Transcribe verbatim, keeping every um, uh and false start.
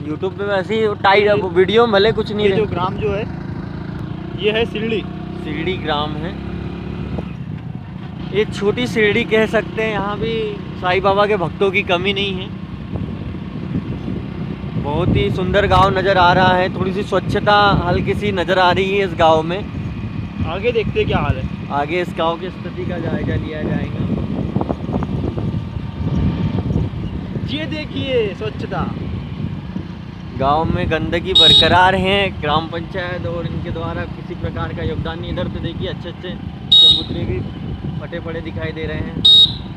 YouTube पे वैसे ही tight video में भले कुछ नहीं ये रहे। जो ग्राम जो है ये है शिरडी। शिरडी ग्राम है, एक छोटी शिरडी कह सकते हैं। यहाँ भी साईं बाबा के भक्तों की कमी नहीं है। बहुत ही सुंदर गांव नज़र आ रहा है। थोड़ी सी स्वच्छता हल्की सी नज़र आ रही है इस गांव में। आगे देखते क्या हाल है। आगे इस गांव की स्थिति का जायजा लिया जाएगा। ये देखिए स्वच्छता। गांव में गंदगी बरकरार है। ग्राम पंचायत और इनके द्वारा किसी प्रकार का योगदान नहीं। इधर तो देखिए अच्छे अच्छे चबूतरे भी फटे पड़े दिखाई दे रहे हैं।